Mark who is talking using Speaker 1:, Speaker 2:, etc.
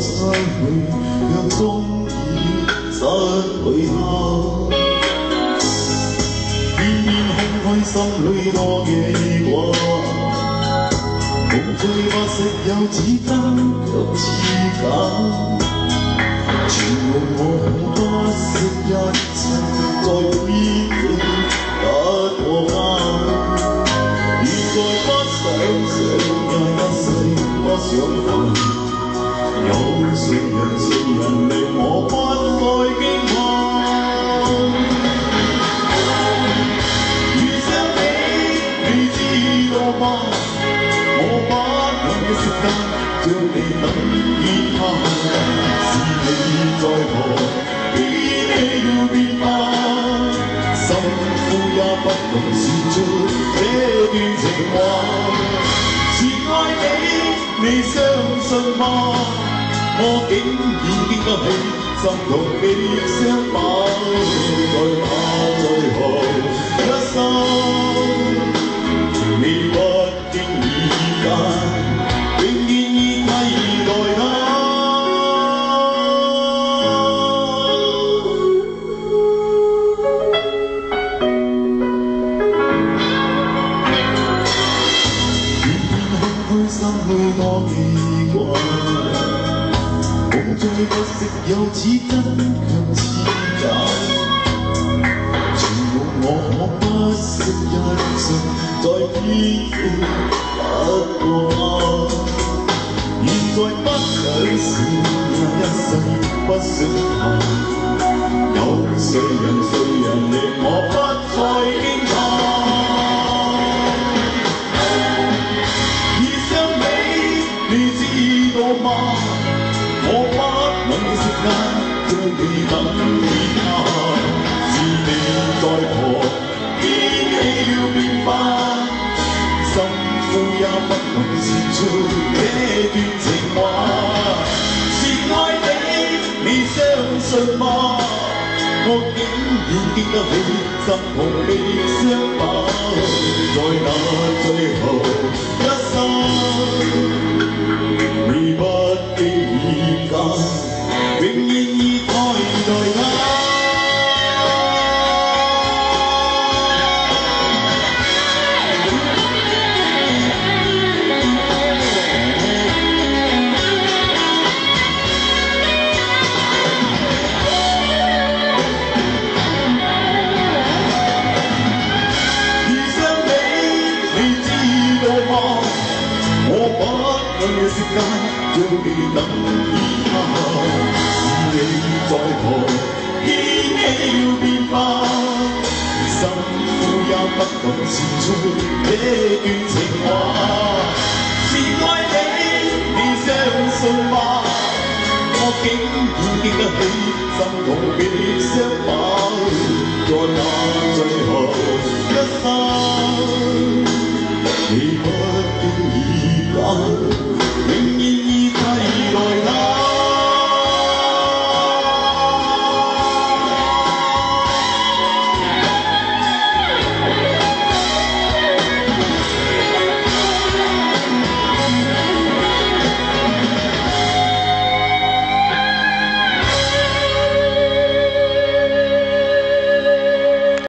Speaker 1: 失去，讓終已失去他。偏偏空虛心裏多記掛，共醉不息又似真卻似假。全用我不惜一切，再偏偏不過啱。現在不想一世不想煩，有誰人令我不再驚訝？遇上你知道嗎？我不能嘅時間，將你等於他。是你在何？偏氣要變化，心呼也不能說出這段情話。是愛你相信嗎？我竟然經得起心同你相把，在那最後一生，你不經意間，永遠已替代他。心裏多記掛，共醉不息又似真卻似假。情夢我可不惜一生，再偏偏不過啱。現在不想笑一世不想談，有誰人令我不再驚訝？我不能時間將你等於他，是你在何偏氣要變化，心呼也不能說出這段情話。是愛你相信嗎？我竟然經得起心同你相把，在那最後一生。你不經意間，永遠已替代他。遇上你知道嗎？我不能嘅時間，將你等於他。是你在何偏氣要變化，心呼也不敢說出這段情話。是愛你相信嗎？我竟然經得起心同你相把，在那最後一生，你不經意間。